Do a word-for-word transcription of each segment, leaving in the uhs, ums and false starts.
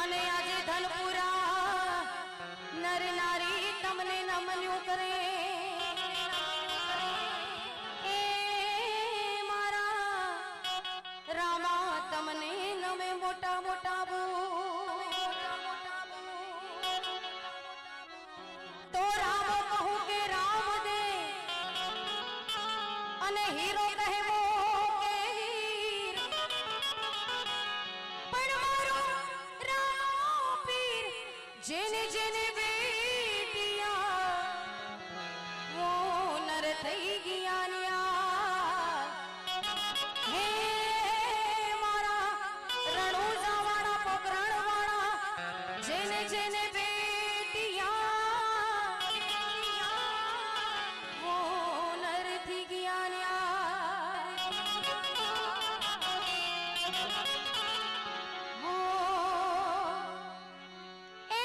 અને આજે ધનપુરા નર નારી તમને નમન્યું કરે એ મારા રામા તમને નમે મોટા મોટા બો તો રામ કહું કે રામ દે અને હીરો કહેવો કે હીર પણ મારો રામ પીર જેને જેને બેટિયા वो नर થઈ ગયા ન્યા હે મારા રણુજા વાળા પોકરણ વાળા જેને જેને બેટિયા वो नर થઈ ગયા ન્યા वो એ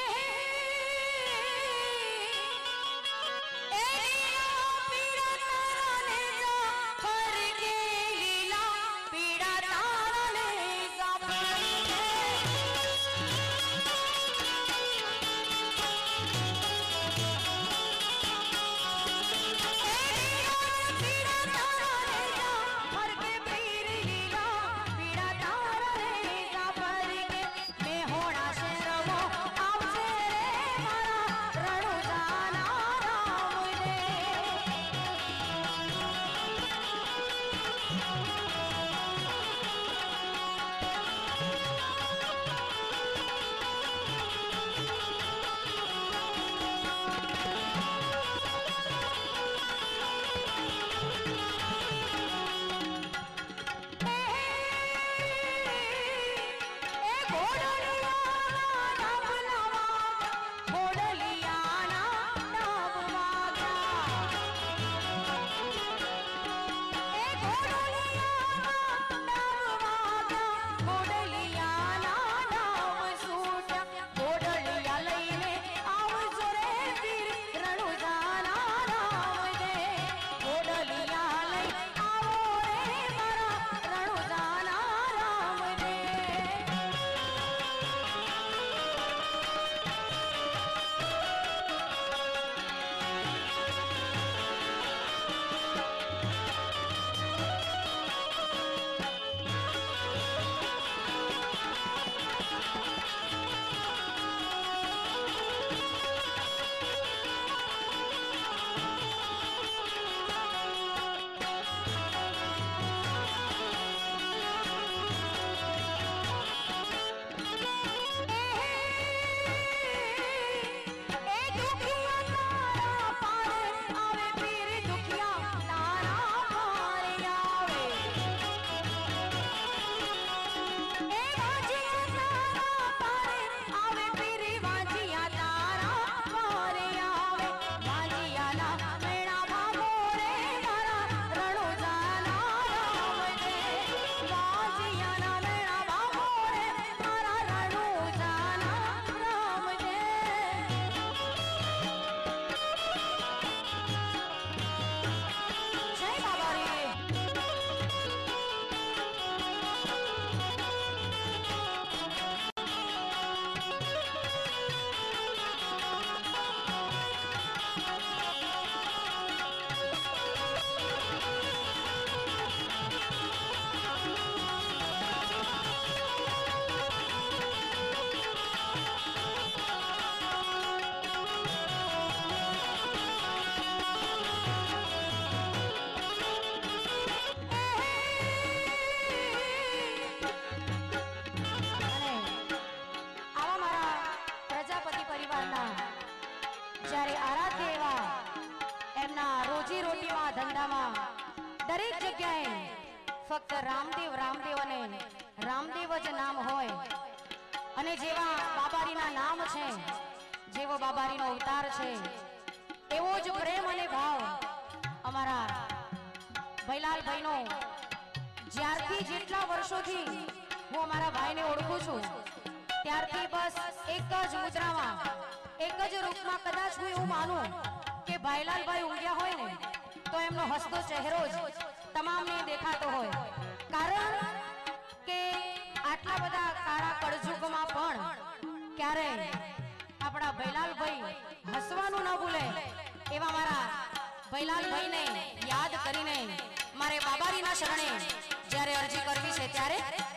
જ્યારે આરાધ્ય એવા એમના રોજી રોટીમાં ધંધામાં દરેક જગ્યાએ ફક્ત રામદેવ રામદેવ અને રામદેવ જ નામ હોય અને જેવા બાબારીના નામ છે જેવો બાબારીનો અવતાર છે એવો જ પ્રેમ અને ભાવ અમારા ભૈલાલભાઈનો જ્યારથી જેટલા વર્ષોથી હું અમારા ભાઈને ઓળખું છું ત્યારથી બસ એક જ મુદ્રામાં એક જ રૂપમાં કદાચ હું એવું માનું કે ભાઈલાલભાઈ ઊંઘ્યા હોય ને તો એમનો હસતો ચહેરો જ તમામને દેખાતો હોય કારણ કે આટલા બધા કાળા કળજુગમાં પણ ત્યારે આપણા ભૈલાલભાઈ હસવાનું ન ભૂલે એવા મારા ભૈલાલભાઈને યાદ કરીને મારે બાબારીના શરણે જ્યારે અરજી કરવી છે ત્યારે